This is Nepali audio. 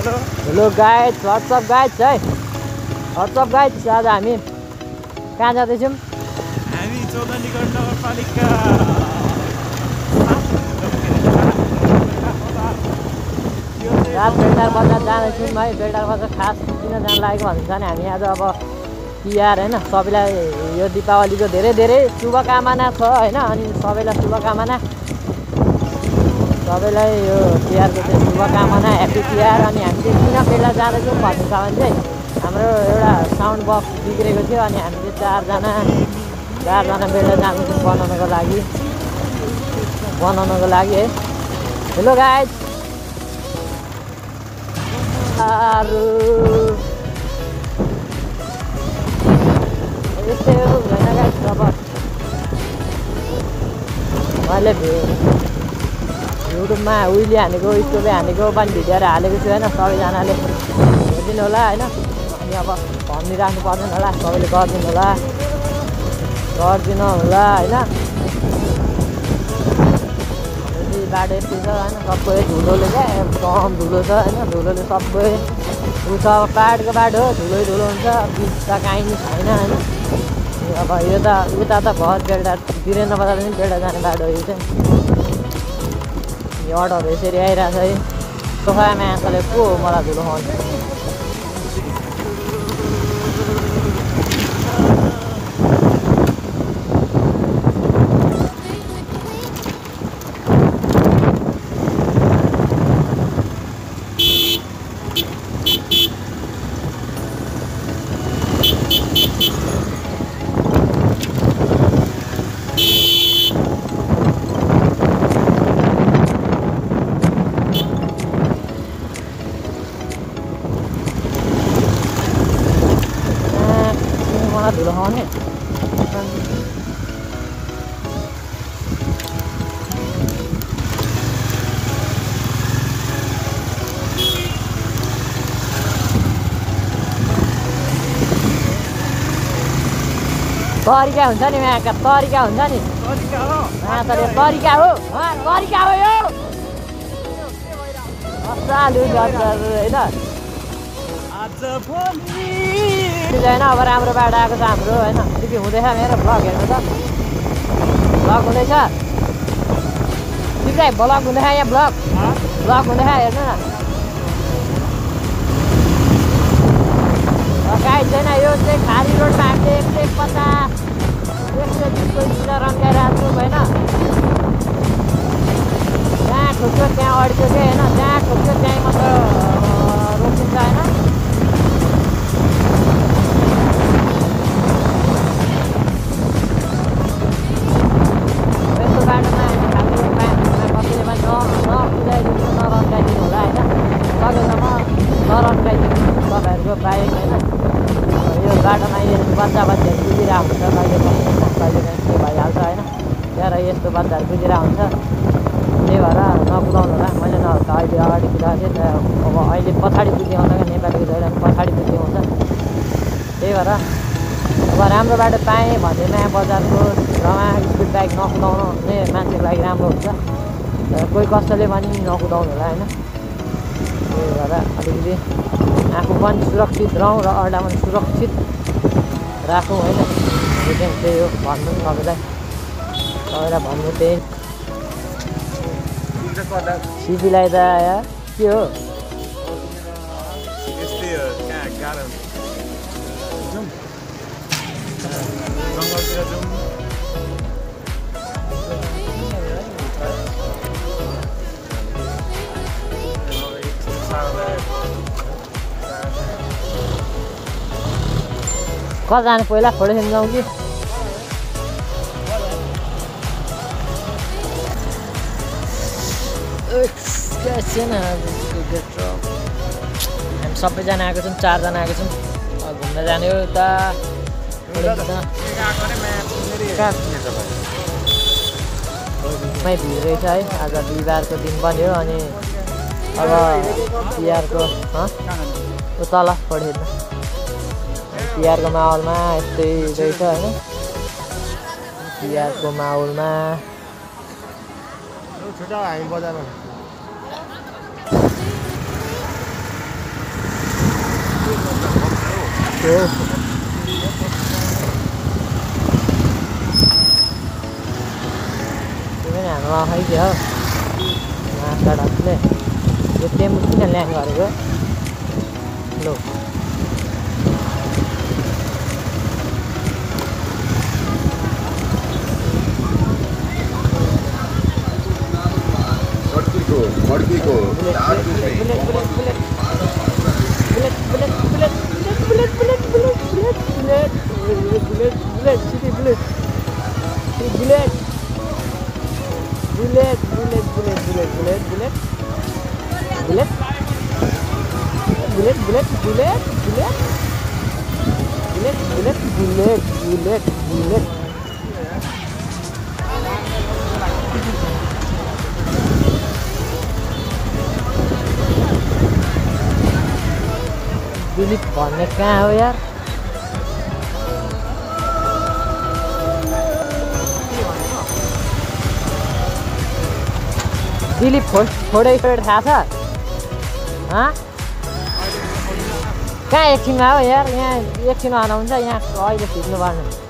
हेलो गाइज, व्हाट्सअप गाइज है। व्हाट्सअप गाइज, आज हामी कहाँ जाँदैछौँ? हामी चौधरीगढ नगरपालिका बेलटार बजार जाँदैछौँ है। बेलटार बजार खास किन जान लागेको भन्छ भने हामी आज अब तिहार होइन, सबैलाई यो दीपावलीको धेरै धेरै शुभकामना छ होइन। अनि सबैलाई शुभकामना, सबैलाई यो तिहारको चाहिँ शुभकामना, ह्याप्पी तिहार। अनि हामी चाहिँ किन बेलटार जाँदैछौँ भन्नु छ भने चाहिँ हाम्रो एउटा साउन्ड बक्स बिग्रेको थियो अनि हामीले चारजना बेलटार जाँदैछौँ बनाउनको लागि है। हेलो गाइज, यस्तै हो होइन गाइज। अब मैले युट्युबमा उहिले हानेको, स्टोरी हानेको पनि भिडियोहरू हालेको छु होइन। सबैजनाले हेरिदिनु होला होइन। अनि अब भनिराख्नु पर्दैन होला, सबैले गरिदिनु होला होइन। बाटो यस्तै छ होइन, सबै धुलोले क्या कम धुलो छ होइन। धुलोले सबै उ छ, पाहाडको बाटो हो, धुलै धुलो हुन्छ, बिच त काहीँ नि छैन होइन। अब यो त उता त घर बेलटार वीरेन्द्र बजारदेखि बेलटार जाने बाटो हो यो चाहिँ। यो अटोहरू यसरी आइरहेको छ है। सोफामा आँखाले को हो मलाई धुलो खुवाउने? धुलो खाउने तरिका हुन्छ नि, यहाँका तरिका हुन्छ नि। तरिका हो यो होइन। होइन अब राम्रो बाटो आएको छ हाम्रो होइन। के हुँदैछ मेरो भ्लग हेर्नु त, भ्लग हुँदैछ तिमीलाई, भ्लग हुँदैछ यहाँ, भ्लग हुँदैछ हेर्नु न। गाइड छैन, यो चाहिँ खाली रोडमा हामीले 150 120 किलोमिटर रन्काइरहेको छौँ होइन। जहाँ ठोक्यो त्यहाँ अड्क्यो क्या होइन, जहाँ ठोक्यो त्यहीँ मात्र रोकिन्छ होइन। यस्तो बाटोमा खाली रोडमा कसैले पनि नकुदाइदिनु, नरन्काइदिनु होला होइन। सकेसम्म नरन्काइदिनु तपाईँहरूको बाइक होइन। यो बाटोमा यस्तो बच्चाहरू कुदिरहेको हुन्छ कहिले कहीँ के भइहाल्छ होइन। त्यहाँ यस्तो बच्चाहरू कुदिरहेको हुन्छ, त्यही भएर नकुदाउनु होला। मैले नभए त अहिले अगाडि कुदाएको थिएँ, अब अहिले पछाडि कुदिआउँछ क्या, नेपालीको जहिले पनि पछाडि कुदिआउँछ। त्यही भएर अब राम्रो बाटो पाएँ भने नयाँ बजारको ठाउँमा स्पिड बाइक नकुदाउनु नै मान्छेको लागि राम्रो हुन्छ। तर कोही कसैले पनि नकुदाउनु होला होइन। त्यही भएर अलिकति आफू पनि सुरक्षित रहौँ र अरूलाई पनि सुरक्षित राखौँ होइन। यो चाहिँ त्यही हो भन्नु सबैलाई भन्नु त्यही। सिपीलाई त के हो यस्तै हो, कहाँ गाह्रो जङ्गलतिर जाउँ। कता जाने पहिला फोटो खिच्न जाउँ कि? हामी सबैजना आएको छौँ, 4 जना आएको छौँ। घुम्न जाने हो त मै भिड रहेछ है। आज बिहिबारको दिन पनि हो अनि अब तिहारको तल फोटो खिच्न तिहारको माहौलमा यस्तै रहेछ होइन। तिहारको माहौलमा छुट्टा हामी बजारमा पनि हाम्रो खैदियो हौ सडकले यो टेम्पो किन ल्याङ गरेको लो मड़की को दिलीप भन्ने कहाँ हो यार दिलीप छोडै थाहा छ कहाँ एकछिनमा हो यार यहाँ एकछिनमा आउनुहुन्छ यहाँ अहिले खिच्नु पर्ने